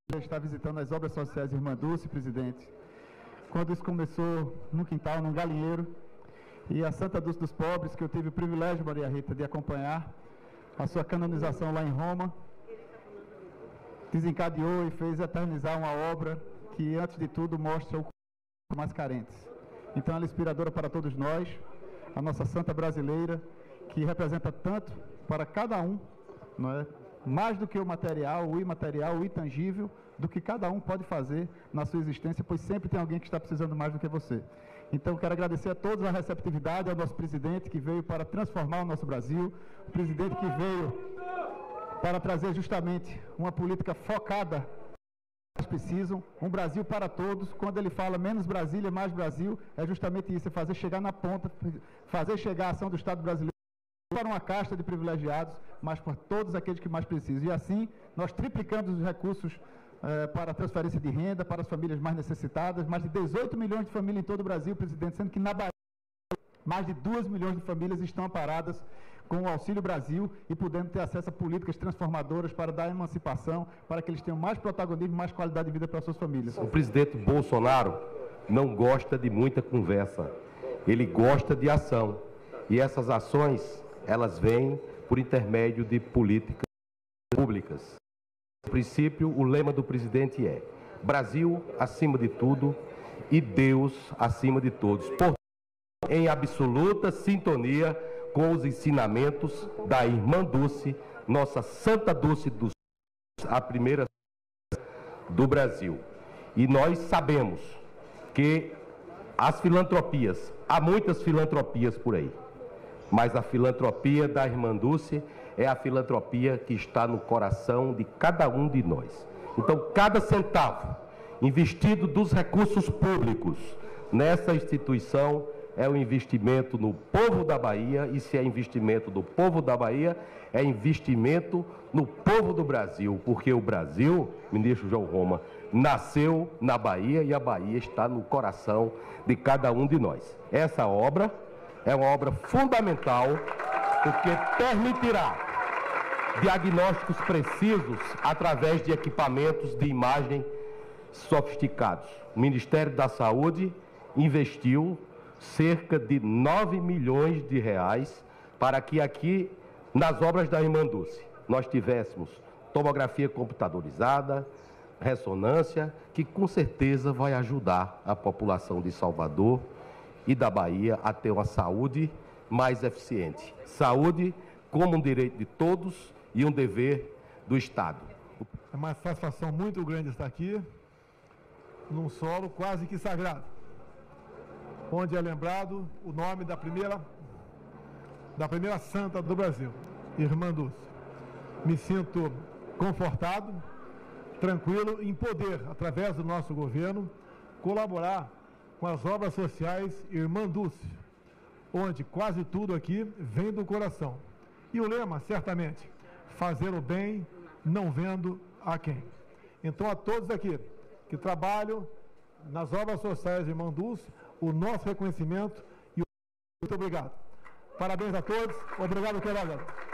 Está visitando as obras sociais Irmã Dulce, presidente. Quando isso começou num quintal, num galinheiro, e a Santa Dulce dos Pobres, que eu tive o privilégio, Maria Rita, de acompanhar, a sua canonização lá em Roma, desencadeou e fez eternizar uma obra que, antes de tudo, mostra o mais carentes. Então, ela é inspiradora para todos nós, a nossa santa brasileira, que representa tanto para cada um, não é? Mais do que o material, o imaterial, o intangível, do que cada um pode fazer na sua existência, pois sempre tem alguém que está precisando mais do que você. Então, quero agradecer a todos a receptividade, ao nosso presidente que veio para transformar o nosso Brasil, o presidente que veio para trazer justamente uma política focada no que precisam, um Brasil para todos. Quando ele fala menos Brasília, mais Brasil, é justamente isso, é fazer chegar na ponta, fazer chegar a ação do Estado brasileiro para uma casta de privilegiados, mas para todos aqueles que mais precisam. E assim, nós triplicamos os recursos para a transferência de renda, para as famílias mais necessitadas, mais de 18 milhões de famílias em todo o Brasil, presidente, sendo que na Bahia, mais de 2 milhões de famílias estão amparadas com o Auxílio Brasil e podendo ter acesso a políticas transformadoras para dar emancipação, para que eles tenham mais protagonismo e mais qualidade de vida para as suas famílias. O presidente Bolsonaro não gosta de muita conversa, ele gosta de ação. E essas ações, elas vêm por intermédio de políticas públicas. No princípio, o lema do presidente é: Brasil acima de tudo e Deus acima de todos. Portanto, em absoluta sintonia com os ensinamentos da Irmã Dulce, nossa Santa Dulce dos a primeira do Brasil. E nós sabemos que as filantropias, há muitas filantropias por aí, mas a filantropia da Irmã Dulce é a filantropia que está no coração de cada um de nós. Então, cada centavo investido dos recursos públicos nessa instituição é um investimento no povo da Bahia, e se é investimento do povo da Bahia, é investimento no povo do Brasil, porque o Brasil, ministro João Roma, nasceu na Bahia e a Bahia está no coração de cada um de nós. Essa obra é uma obra fundamental, porque permitirá diagnósticos precisos através de equipamentos de imagem sofisticados. O Ministério da Saúde investiu cerca de 9 milhões de reais para que aqui, nas obras da Irmã Dulce, nós tivéssemos tomografia computadorizada, ressonância, que com certeza vai ajudar a população de Salvador e da Bahia a ter uma saúde mais eficiente. Saúde como um direito de todos e um dever do Estado. É uma satisfação muito grande estar aqui, num solo quase que sagrado, onde é lembrado o nome da primeira santa do Brasil, Irmã Dulce. Me sinto confortado, tranquilo em poder, através do nosso governo, colaborar com as obras sociais Irmã Dulce, onde quase tudo aqui vem do coração. E o lema, certamente, fazer o bem, não vendo a quem. Então, a todos aqui que trabalham nas obras sociais Irmã Dulce, o nosso reconhecimento e o muito obrigado. Parabéns a todos. Obrigado, querido.